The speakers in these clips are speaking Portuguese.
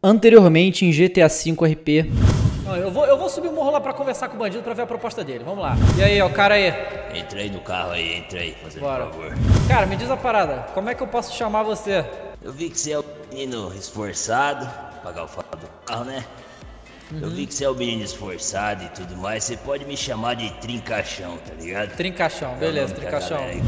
Anteriormente em GTA V RP. Não, eu vou subir o morro lá pra conversar com o bandido pra ver a proposta dele. Vamos lá. E aí, ó, o cara aí. Entra aí no carro aí, entra aí, por favor. Cara, me diz a parada. Como é que eu posso chamar você? Eu vi que você é o menino esforçado. Pagar o fardo do carro, né? Eu vi que você é o menino esforçado e tudo mais. Você pode me chamar de Trincachão, tá ligado? Trincachão, beleza, Trincachão. Aí...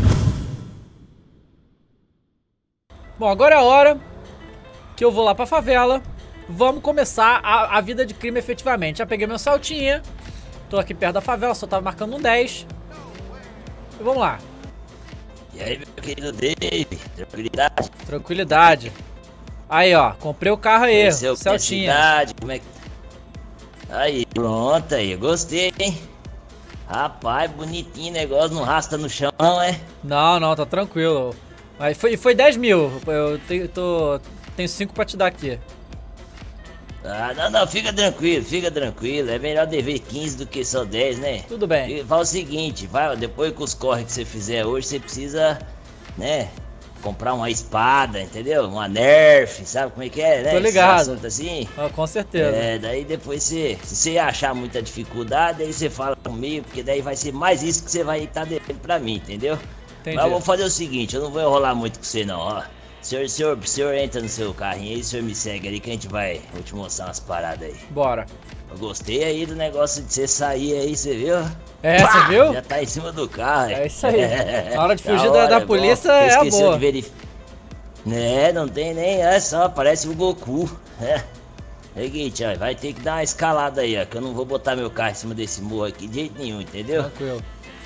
Bom, agora é a hora que eu vou lá pra favela. Vamos começar a vida de crime efetivamente. Já peguei meu saltinho. Tô aqui perto da favela, só tava marcando um 10. E vamos lá. E aí, meu querido Dave, tranquilidade? Tranquilidade. Aí, ó, comprei o carro aí, Celtinha. Cidade, como é que... Aí, pronto aí, gostei, hein? Rapaz, bonitinho negócio, não rasta no chão, é? Não, tá tranquilo. Mas foi 10 mil, eu tenho 5 pra te dar aqui. Ah, não, fica tranquilo, é melhor dever 15 do que só 10, né? Tudo bem. Fala o seguinte, depois com os corre que você fizer hoje, você precisa, né, comprar uma espada, entendeu? Uma Nerf, sabe como é que é, né? Tô ligado. Esse assim. Ah, com certeza. É, daí depois se você achar muita dificuldade, aí você fala comigo, porque daí vai ser mais isso que você vai estar devendo pra mim, entendeu? Entendi. Mas eu vou fazer o seguinte, eu não vou enrolar muito com você não, ó. Senhor entra no seu carrinho aí, o senhor me segue ali que a gente vai, vou te mostrar umas paradas aí. Bora. Eu gostei aí do negócio de você sair aí, você viu? É, você viu? Já tá em cima do carro. É isso aí. Na hora de fugir da polícia é a boa. Né, não tem nem, é só, parece o Goku. É. Seguinte, ó, vai ter que dar uma escalada aí, ó, que eu não vou botar meu carro em cima desse morro aqui de jeito nenhum, entendeu? Tranquilo.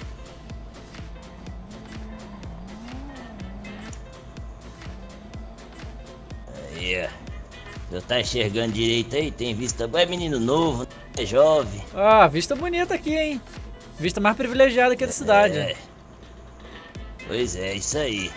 Aí, você tá enxergando direito aí? Tem vista boa, é menino novo, é jovem. Ah, vista bonita aqui, hein? Vista mais privilegiada aqui da cidade. É. Pois é, isso aí.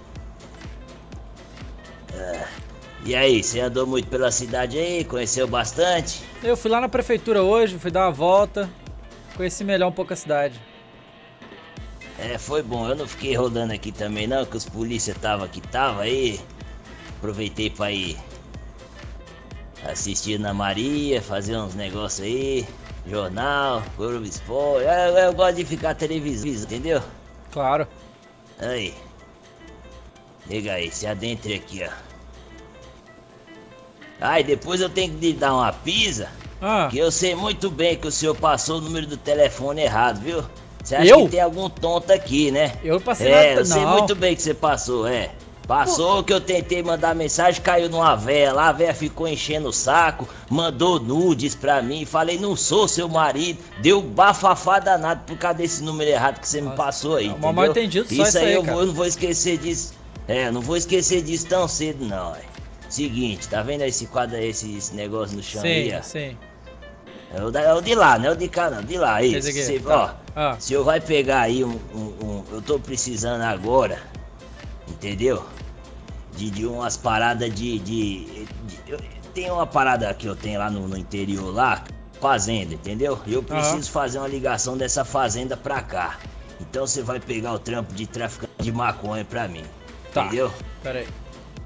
E aí, você andou muito pela cidade aí? Conheceu bastante? Eu fui lá na prefeitura hoje, fui dar uma volta. Conheci melhor um pouco a cidade. É, foi bom. Eu não fiquei rodando aqui também não, que os polícia tava aí. Aproveitei pra ir assistir na Maria, fazer uns negócios aí. Jornal, Globo Esporte. Eu gosto de ficar televisão, entendeu? Claro. Aí. Liga aí, se adentre aqui, ó. Ah, e depois eu tenho que lhe dar uma pisa, que eu sei muito bem que o senhor passou o número do telefone errado, viu? Você acha que tem algum tonto aqui, né? Eu passei eu sei muito bem que você passou, Passou que eu tentei mandar mensagem, caiu numa véia lá, a véia ficou enchendo o saco, mandou nudes pra mim, falei, não sou seu marido, deu bafafá danado por causa desse número errado que você me passou aí, entendeu? Mal entendido só isso aí, eu não vou esquecer disso, não vou esquecer disso tão cedo não, Seguinte, tá vendo esse quadro aí, esse negócio no chão aí, ó? Sim. É o de lá, não é o de cá não, de lá, isso. Você, o senhor vai pegar aí eu tô precisando agora, entendeu? De umas paradas tem uma parada que eu tenho lá no interior lá, fazenda, entendeu? E eu preciso fazer uma ligação dessa fazenda pra cá. Então você vai pegar o trampo de traficante de maconha pra mim, entendeu? Pera aí.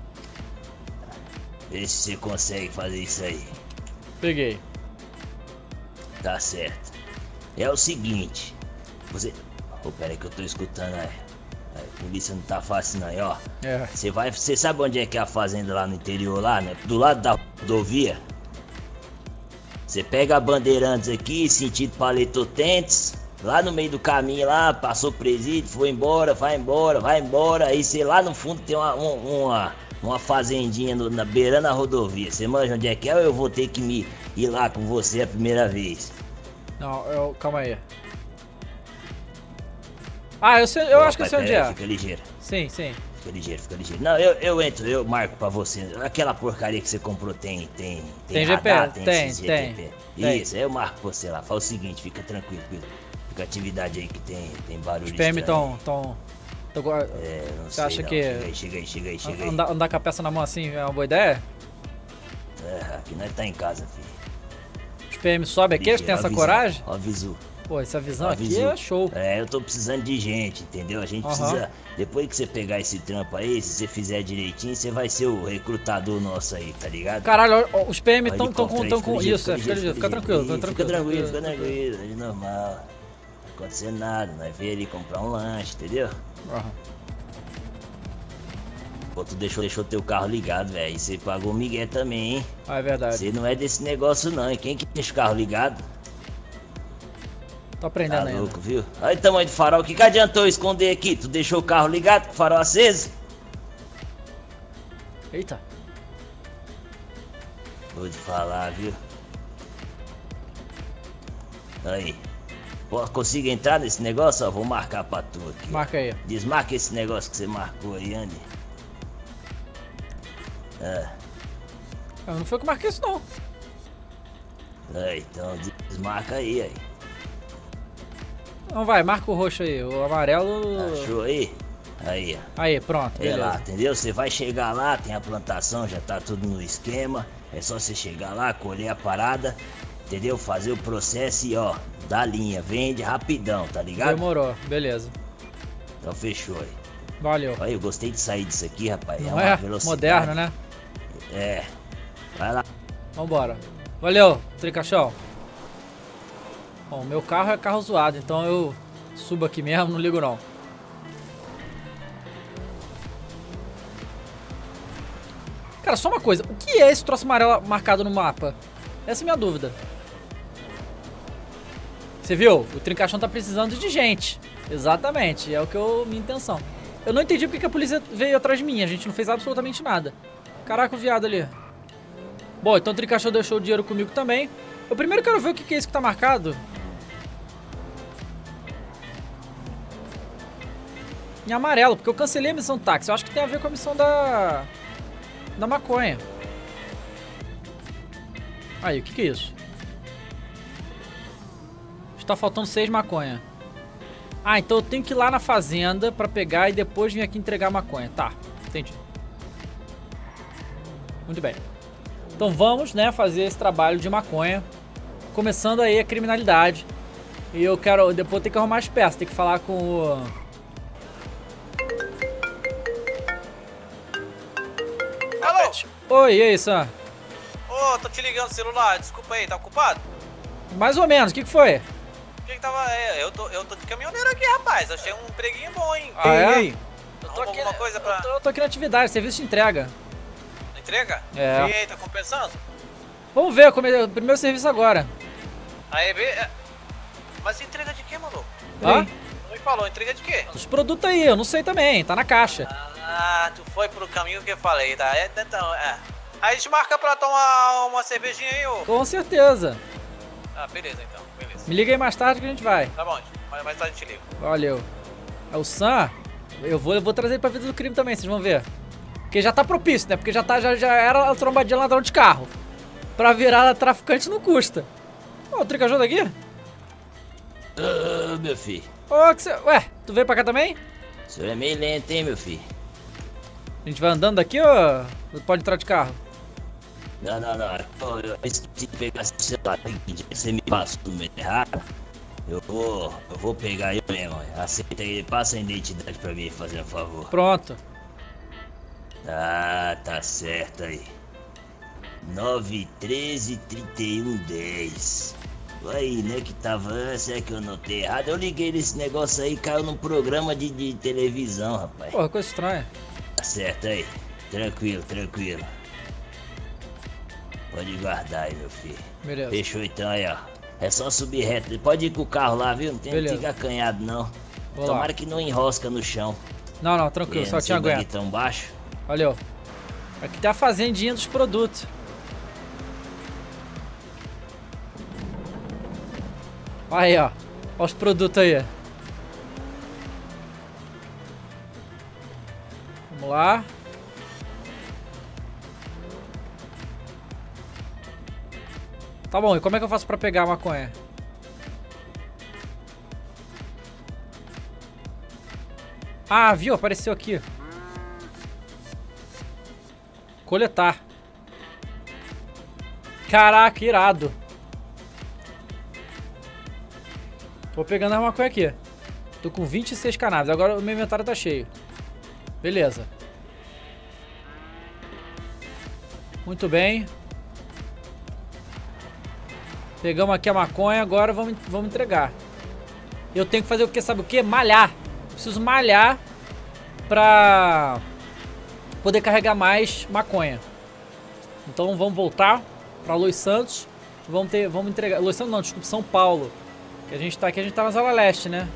Vê se você consegue fazer isso aí. Peguei. Tá certo. É o seguinte, pera aí que eu tô escutando, A polícia não tá fácil não, ó. Você sabe onde é que é a fazenda lá no interior lá, né? Do lado da rodovia. Você pega a Bandeirantes aqui, sentido Paletotentes, lá no meio do caminho lá, passou presídio, foi embora, vai embora. Aí você lá no fundo tem uma fazendinha beirando a rodovia. Você manja onde é que é ou eu vou ter que ir lá com você a primeira vez? Não, calma aí. Ah, eu acho que eu sei onde é. Fica ligeiro. Sim. Fica ligeiro. Não, eu entro, eu marco pra você. Aquela porcaria que você comprou tem radar, tem. Isso, tem. aí eu marco pra você lá. Fala o seguinte, fica tranquilo. Fica atividade aí que tem barulho. Os PM tão... não Você sei acha não. que... Chega aí. Andar com a peça na mão assim é uma boa ideia? Aqui nós tá em casa, filho. Os PM sobem aqui, eles têm essa coragem? Aviso. Pô, essa visão aqui é show. É, eu tô precisando de gente, entendeu? A gente precisa... Depois que você pegar esse trampo aí, se você fizer direitinho, você vai ser o recrutador nosso aí, tá ligado? Caralho, os PM estão com isso, fica tranquilo. Fica tranquilo, é normal. Não vai acontecer nada, nós vem ali comprar um lanche, entendeu? Pô, tu deixou teu carro ligado, velho. E você pagou o migué também, hein? Ah, é verdade. Você não é desse negócio não, hein? Quem que deixa o carro ligado? Tô aprendendo ainda. Tá louco, viu? Olha o tamanho do farol. O que adiantou esconder aqui? Tu deixou o carro ligado com o farol aceso? Eita. Vou te falar, viu? Aí. Pô, consigo entrar nesse negócio? Ó, vou marcar pra tu aqui. Marca aí. Desmarca esse negócio que você marcou aí, Andy. Não foi que eu marquei isso, não. Então desmarca aí. Não vai, marca o roxo aí, o amarelo... Achou aí? Aí, ó. Aí, pronto, beleza. Lá, entendeu? Você vai chegar lá, tem a plantação, já tá tudo no esquema. É só você chegar lá, colher a parada, entendeu? Fazer o processo e, ó, dá linha, vende rapidão, tá ligado? Demorou, beleza. Então fechou aí. Valeu. Olha, eu gostei de sair disso aqui, rapaz. Não é moderno, né? É. Vai lá. Vambora. Valeu, Tricachão. Bom, meu carro é carro zoado, então eu subo aqui mesmo, não ligo não. Cara, só uma coisa. O que é esse troço amarelo marcado no mapa? Essa é a minha dúvida. Você viu? O Trincachão tá precisando de gente. Exatamente, é o que minha intenção. Eu não entendi porque a polícia veio atrás de mim. A gente não fez absolutamente nada. Caraca, o viado ali. Bom, então o Trincachão deixou o dinheiro comigo também. Eu primeiro quero ver o que é isso que tá marcado. Em amarelo, porque eu cancelei a missão táxi. Eu acho que tem a ver com a missão da maconha. Aí, o que é isso? Está faltando 6 maconha. Ah, então eu tenho que ir lá na fazenda pra pegar e depois vir aqui entregar a maconha. Tá, entendi. Muito bem. Então vamos, né, fazer esse trabalho de maconha. Começando aí a criminalidade. E eu quero, depois ter que arrumar as peças. Tem que falar com o... Alô? Oi, e aí, Sam? Ô, tô te ligando no celular, desculpa aí, tá ocupado? Mais ou menos, o que foi? O que tava... eu tô de caminhoneiro aqui, rapaz, achei um empreguinho bom, hein? Ah, é? Eu tô aqui, alguma coisa pra... eu tô aqui na atividade, serviço de entrega. Entrega? É. E aí, tá compensando? Vamos ver, o primeiro serviço agora. Aí, mas entrega de quê, maluco? Hã? Não me falou, entrega de quê? Os produtos aí, eu não sei também, tá na caixa. Ah, tu foi pro caminho que eu falei, tá? Então, Aí a gente marca pra tomar uma cervejinha aí, ô. Com certeza. Ah, beleza então, beleza. Me liga aí mais tarde que a gente vai. Tá bom, mais tarde eu te ligo. Valeu. É o Sam, eu vou trazer ele pra vida do crime também, vocês vão ver. Porque já tá propício, né? Porque já era a trombadinha ladrão de carro. Pra virar traficante não custa. Ô, o Tricachão daqui? Meu filho. Ô, que você... Ué, tu veio pra cá também? O senhor é meio lento, hein, meu filho? A gente vai andando daqui ou pode entrar de carro? Não. Eu esqueci de pegar esse celular. Você me passou o número errado. Eu vou pegar eu mesmo. Aceita aí, passa a identidade pra mim, fazer um favor. Pronto. Ah, tá certo aí. 913-3110. Aí, né, que tava... Será que eu notei errado? Eu liguei nesse negócio aí, caiu num programa de televisão, rapaz. Porra, coisa estranha. Tá certo aí. Tranquilo. Pode guardar aí, meu filho. Beleza. Fechou então aí, ó. É só subir reto. Pode ir com o carro lá, viu? Não tem que ficar acanhado, não. Vou Tomara lá. que não enrosca no chão. Não, tranquilo, só te aguento. Tão baixo. Valeu. Aqui tá a fazendinha dos produtos. Aí, ó. Olha os produtos aí. Vamos lá. Tá bom, e como é que eu faço pra pegar a maconha? Ah, viu? Apareceu aqui. Coletar. Caraca, irado. Vou pegando a maconha aqui. Tô com 26 cannabis. Agora o meu inventário tá cheio. Beleza. Muito bem. Pegamos aqui a maconha. Agora vamos entregar. Eu tenho que fazer o que? Sabe o que? Malhar. Preciso malhar pra poder carregar mais maconha. Então vamos voltar pra Los Santos. Vamos entregar. Los Santos não, desculpa, São Paulo. Que a gente tá aqui, a gente tá na Zona Leste, né?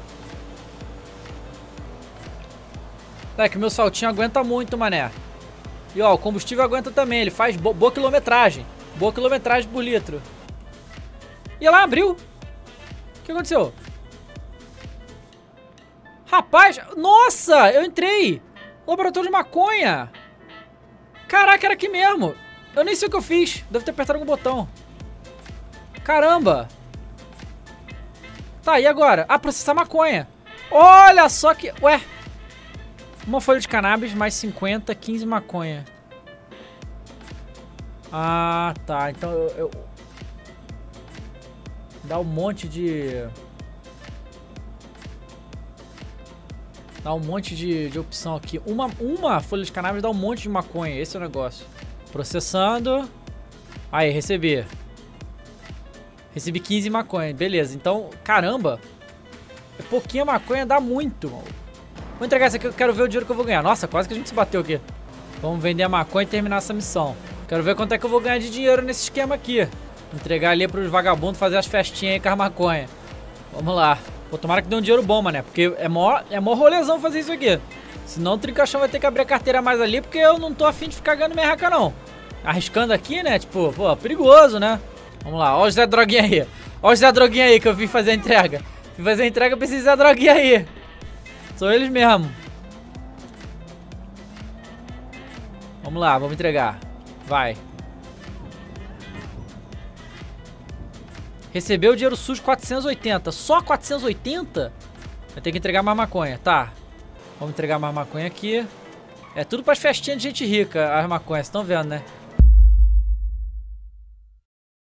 É que o meu saltinho aguenta muito, mané. E ó, o combustível aguenta também. Ele faz boa quilometragem. Boa quilometragem por litro. E lá, abriu. O que aconteceu? Rapaz, nossa, eu entrei. Laboratório de maconha. Caraca, era aqui mesmo. Eu nem sei o que eu fiz. Deve ter apertado algum botão. Caramba. Tá, e agora? Ah, processar maconha. Olha só que... Ué. Uma folha de cannabis, mais 50, 15 maconha. Ah, tá. Então eu... Dá um monte de... Dá um monte de opção aqui. Uma folha de cannabis dá um monte de maconha. Esse é o negócio. Processando. Aí, recebi. Recebi 15 maconha. Beleza. Então, caramba. É pouquinha maconha, dá muito. Vou entregar essa aqui, eu quero ver o dinheiro que eu vou ganhar. Nossa, quase que a gente se bateu aqui. Vamos vender a maconha e terminar essa missão. Quero ver quanto é que eu vou ganhar de dinheiro nesse esquema aqui. Entregar ali pros vagabundos, fazer as festinhas aí com a maconha. Vamos lá. Pô, tomara que dê um dinheiro bom, mané. Porque é mó rolezão fazer isso aqui. Senão o Trincachão vai ter que abrir a carteira mais ali, porque eu não tô afim de ficar ganhando merreca, não. Arriscando aqui, né? Tipo, pô, perigoso, né? Vamos lá. Ó o Zé Droguinha aí. Ó o Zé Droguinha aí que eu vim fazer a entrega. Vim fazer a entrega, eu preciso de Zé Droguinha aí. São eles mesmo. Vamos lá, vamos entregar. Vai. Recebeu o dinheiro sujo 480. Só 480? Vai ter que entregar mais maconha. Tá. Vamos entregar mais maconha aqui. É tudo pras festinhas de gente rica, as maconhas. Vocês estão vendo, né?